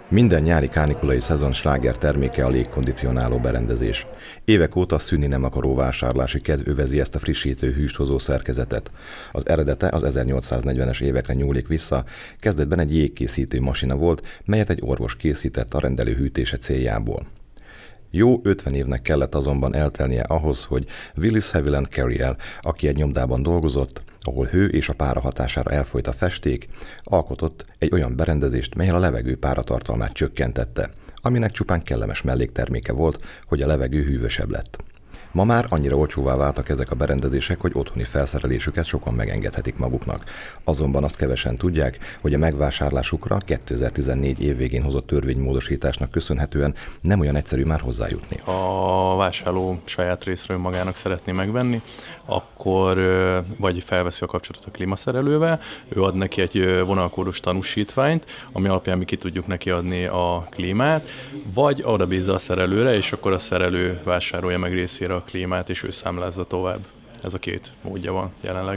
Minden nyári kánikulai szezon sláger terméke a légkondicionáló berendezés. Évek óta szűnni nem akaró vásárlási kedv övezi ezt a frissítő hűsthozó szerkezetet. Az eredete az 1840-es évekre nyúlik vissza, kezdetben egy jégkészítő masina volt, melyet egy orvos készített a rendelő hűtése céljából. Jó 50 évnek kellett azonban eltelnie ahhoz, hogy Willis Haviland Carrier, aki egy nyomdában dolgozott, ahol hő és a pára hatására elfolyt a festék, alkotott egy olyan berendezést, mellyel a levegő páratartalmát csökkentette, aminek csupán kellemes mellékterméke volt, hogy a levegő hűvösebb lett. Ma már annyira olcsóvá váltak ezek a berendezések, hogy otthoni felszerelésüket sokan megengedhetik maguknak. Azonban azt kevesen tudják, hogy a megvásárlásukra 2014 év végén hozott törvénymódosításnak köszönhetően nem olyan egyszerű már hozzájutni. A vásárló saját részről magának szeretné megvenni, akkor vagy felveszi a kapcsolatot a klímaszerelővel, ő ad neki egy vonalkódos tanúsítványt, ami alapján mi ki tudjuk neki adni a klímát, vagy oda bízza a szerelőre, és akkor a szerelő vásárolja meg részére a klímát, és ő számlázza tovább. Ez a két módja van jelenleg.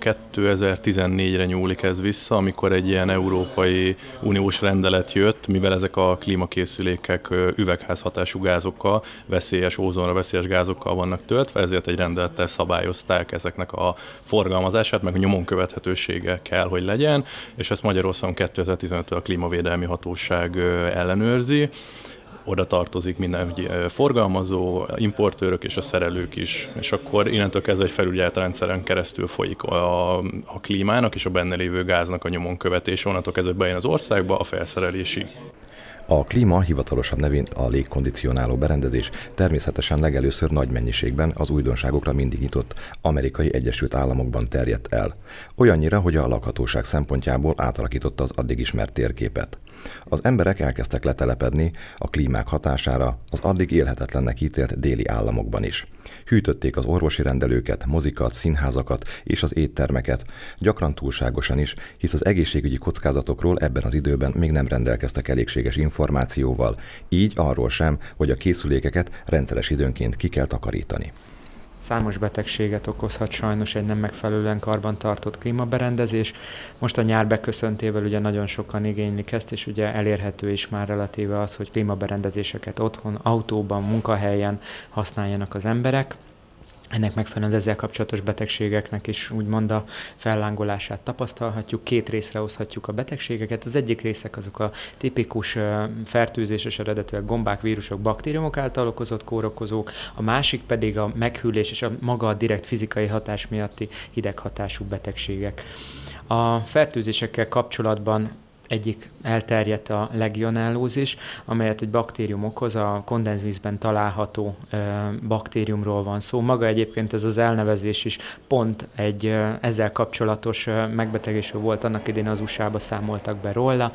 2014-re nyúlik ez vissza, amikor egy ilyen Európai Uniós rendelet jött, mivel ezek a klímakészülékek üvegházhatású gázokkal, veszélyes ózonra veszélyes gázokkal vannak töltve, ezért egy rendelettel szabályozták ezeknek a forgalmazását, meg a nyomon követhetősége kell, hogy legyen, és ezt Magyarországon 2015-től a Klímavédelmi Hatóság ellenőrzi. Oda tartozik minden forgalmazó, importőrök és a szerelők is, és akkor innentől kezdve egy felügyelt rendszeren keresztül folyik a klímának és a benne lévő gáznak a nyomon követése, onnantól kezdve bejön az országba a felszerelésig. A klíma hivatalosabb nevén a légkondicionáló berendezés természetesen legelőször nagy mennyiségben az újdonságokra mindig nyitott Amerikai Egyesült Államokban terjedt el. Olyannyira, hogy a lakhatóság szempontjából átalakította az addig ismert térképet. Az emberek elkezdtek letelepedni a klímák hatására az addig élhetetlennek ítélt déli államokban is. Hűtötték az orvosi rendelőket, mozikat, színházakat és az éttermeket, gyakran túlságosan is, hisz az egészségügyi kockázatokról ebben az időben még nem rendelkeztek elégséges információval, így arról sem, hogy a készülékeket rendszeres időnként ki kell takarítani. Számos betegséget okozhat sajnos egy nem megfelelően karbantartott klímaberendezés. Most a nyár beköszöntével ugye nagyon sokan igénylik ezt, és ugye elérhető is már relatíve az, hogy klímaberendezéseket otthon, autóban, munkahelyen használjanak az emberek. Ennek megfelelően az ezzel kapcsolatos betegségeknek is úgymond a fellángolását tapasztalhatjuk. Két részre oszthatjuk a betegségeket. Az egyik részek azok a tipikus fertőzéses eredetűek gombák, vírusok, baktériumok által okozott kórokozók, a másik pedig a meghűlés és a maga a direkt fizikai hatás miatti hideghatású betegségek. A fertőzésekkel kapcsolatban egyik elterjedt a legionellózis, amelyet egy baktérium okoz, a kondenzvízben található baktériumról van szó. Maga egyébként ez az elnevezés is pont egy ezzel kapcsolatos megbetegésről volt, annak idén az USA-ba számoltak be róla.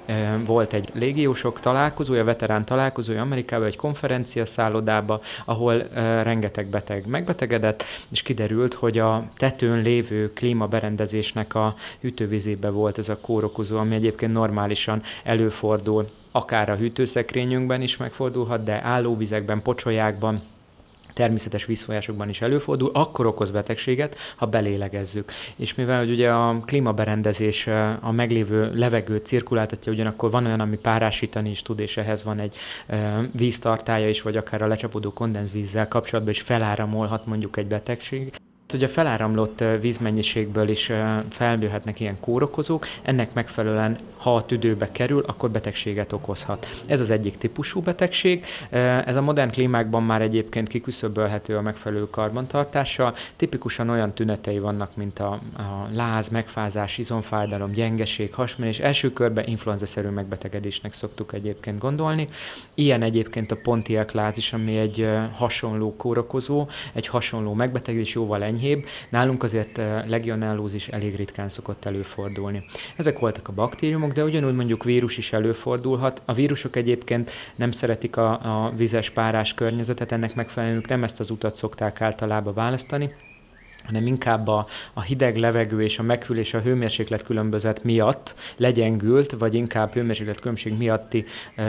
Volt egy légiósok találkozója, veterán találkozója Amerikában, egy konferencia szállodába, ahol rengeteg beteg megbetegedett, és kiderült, hogy a tetőn lévő klímaberendezésnek a hűtővizébe volt ez a kórokozó, ami egyébként normálisan előfordul, akár a hűtőszekrényünkben is megfordulhat, de állóvizekben, pocsolyákban, természetes vízfolyásokban is előfordul, akkor okoz betegséget, ha belélegezzük. És mivel hogy ugye a klímaberendezés a meglévő levegő cirkuláltatja, ugyanakkor van olyan, ami párásítani is tud, és ehhez van egy víztartálya is, vagy akár a lecsapódó kondenzvízzel kapcsolatban is feláramolhat mondjuk egy betegség. Ugye a feláramlott vízmennyiségből is felnőhetnek ilyen kórokozók, ennek megfelelően, ha a tüdőbe kerül, akkor betegséget okozhat. Ez az egyik típusú betegség, ez a modern klímákban már egyébként kiküszöbölhető a megfelelő karbantartással. Tipikusan olyan tünetei vannak, mint a láz, megfázás, izomfájdalom, gyengeség, hasmenés, első körben influenza-szerű megbetegedésnek szoktuk egyébként gondolni. Ilyen egyébként a Pontiac láz is, ami egy hasonló kórokozó, egy hasonló megbetegedés, jóval enyhébb. Nálunk azért legionellózis elég ritkán szokott előfordulni. Ezek voltak a baktériumok, de ugyanúgy mondjuk vírus is előfordulhat. A vírusok egyébként nem szeretik a vizes párás környezetet, ennek megfelelően nem ezt az utat szokták általában választani. hanem inkább a hideg levegő és a meghűlés, a hőmérséklet különbözet miatt legyengült, vagy inkább hőmérséklet különbség miatti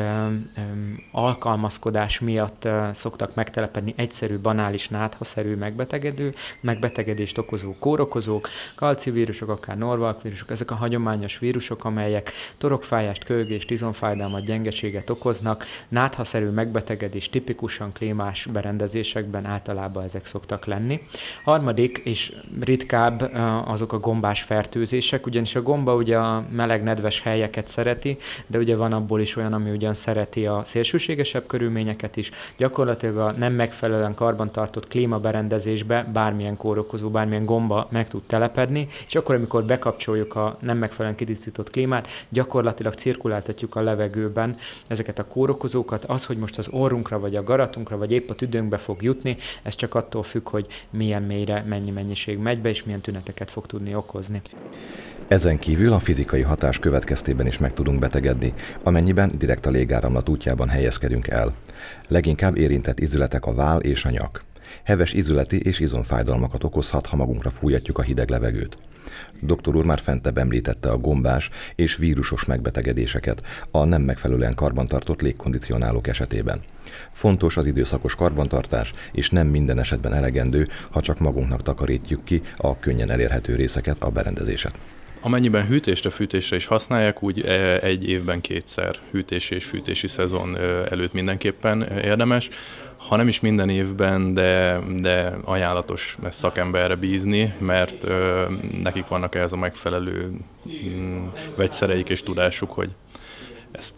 alkalmazkodás miatt szoktak megtelepedni egyszerű, banális, náthaszerű megbetegedést okozó kórokozók, kalcivírusok, akár norvalk-vírusok, ezek a hagyományos vírusok, amelyek torokfájást, köhögést, izomfájdalmat, gyengeséget okoznak. Náthaszerű megbetegedés tipikusan klímás berendezésekben általában ezek szoktak lenni. Harmadik és ritkább azok a gombás fertőzések, ugyanis a gomba ugye a meleg, nedves helyeket szereti, de ugye van abból is olyan, ami ugyan szereti a szélsőségesebb körülményeket is. Gyakorlatilag a nem megfelelően karbantartott klímaberendezésbe bármilyen kórokozó, bármilyen gomba meg tud telepedni, és akkor, amikor bekapcsoljuk a nem megfelelően kitisztított klímát, gyakorlatilag cirkuláltatjuk a levegőben ezeket a kórokozókat. Az, hogy most az orrunkra, vagy a garatunkra, vagy épp a tüdőnkbe fog jutni, ez csak attól függ, hogy milyen mélyre, mennyi mennyiség megy be, és milyen tüneteket fog tudni okozni. Ezen kívül a fizikai hatás következtében is meg tudunk betegedni, amennyiben direkt a légáramlat útjában helyezkedünk el. Leginkább érintett izületek a váll és a nyak. Heves izületi és izomfájdalmakat okozhat, ha magunkra fújatjuk a hideg levegőt. Doktor úr már fentebb említette a gombás és vírusos megbetegedéseket a nem megfelelően karbantartott légkondicionálók esetében. Fontos az időszakos karbantartás, és nem minden esetben elegendő, ha csak magunknak takarítjuk ki a könnyen elérhető részeket, a berendezéset. Amennyiben hűtésre, fűtésre is használják, úgy egy évben 2-szer hűtési és fűtési szezon előtt mindenképpen érdemes. Ha nem is minden évben, de ajánlatos ezt szakemberre bízni, mert nekik vannak ehhez a megfelelő vegyszereik és tudásuk, hogy ezt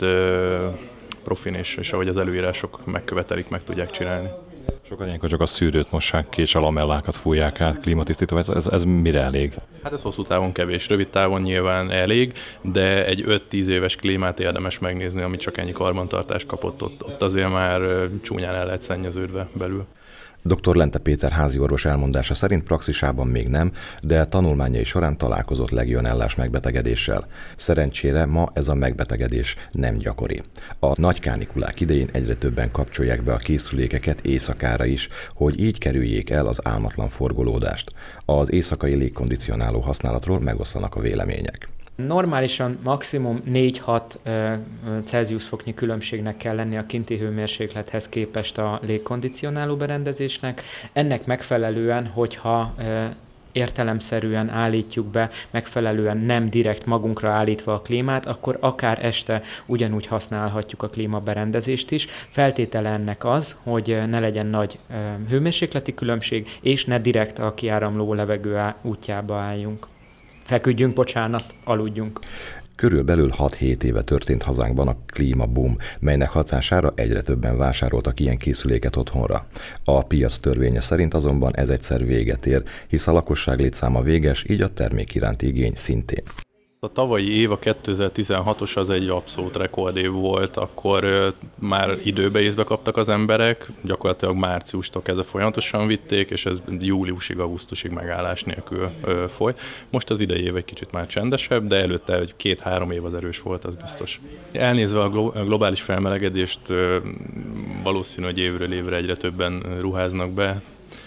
profin és ahogy az előírások megkövetelik, meg tudják csinálni. Sokan ilyenkor csak a szűrőt mossák ki, és a lamellákat fújják át, klímatisztító, ez mire elég? Hát ez hosszú távon kevés, rövid távon nyilván elég, de egy 5-10 éves klímát érdemes megnézni, amit csak ennyi karbantartást kapott, ott azért már csúnyán el lehet szennyeződve belül. Dr. Lente Péter háziorvos elmondása szerint praxisában még nem, de tanulmányai során találkozott legionellás megbetegedéssel. Szerencsére ma ez a megbetegedés nem gyakori. A nagy kánikulák idején egyre többen kapcsolják be a készülékeket éjszakára is, hogy így kerüljék el az álmatlan forgolódást. Az éjszakai légkondicionáló használatról megoszlanak a vélemények. Normálisan maximum 4-6 Celsius foknyi különbségnek kell lenni a kinti hőmérséklethez képest a légkondicionáló berendezésnek. Ennek megfelelően, hogyha értelemszerűen állítjuk be, megfelelően nem direkt magunkra állítva a klímát, akkor akár este ugyanúgy használhatjuk a klímaberendezést is. Feltétele ennek az, hogy ne legyen nagy hőmérsékleti különbség, és ne direkt a kiáramló levegő útjába álljunk. Feküdjünk, aludjunk. Körülbelül 6-7 éve történt hazánkban a klímaboom, melynek hatására egyre többen vásároltak ilyen készüléket otthonra. A piac törvénye szerint azonban ez egyszer véget ér, hisz a lakosság létszáma véges, így a termék iránti igény szintén. A tavalyi év, a 2016-os az egy abszolút rekordév volt, akkor már időbe észbe kaptak az emberek, gyakorlatilag márciustól kezdve folyamatosan vitték, és ez júliusig, augusztusig megállás nélkül folyt. Most az idei év egy kicsit már csendesebb, de előtte 2-3 év az erős volt, az biztos. Elnézve a globális felmelegedést, valószínű, hogy évről évre egyre többen ruháznak be.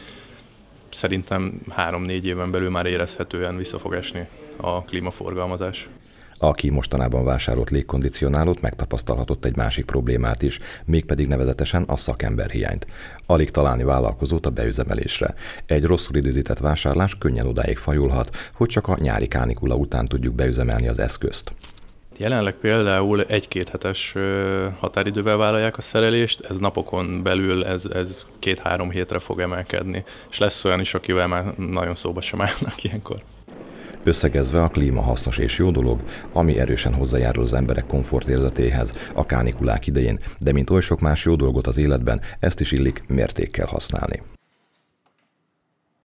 Szerintem 3-4 éven belül már érezhetően vissza fog esni a klímaforgalmazás. Aki mostanában vásárolt légkondicionálót, megtapasztalhatott egy másik problémát is, mégpedig nevezetesen a szakemberhiányt. Alig találni vállalkozót a beüzemelésre. Egy rosszul időzített vásárlás könnyen odáig fajulhat, hogy csak a nyári kánikula után tudjuk beüzemelni az eszközt. Jelenleg például 1-2 hetes határidővel vállalják a szerelést, ez napokon belül ez 2-3 hétre fog emelkedni, és lesz olyan is, akivel már nagyon szóba sem állnak ilyenkor. Összegezve a klíma hasznos és jó dolog, ami erősen hozzájárul az emberek komfortérzetéhez a kánikulák idején, de mint oly sok más jó dolgot az életben, ezt is illik mértékkel használni.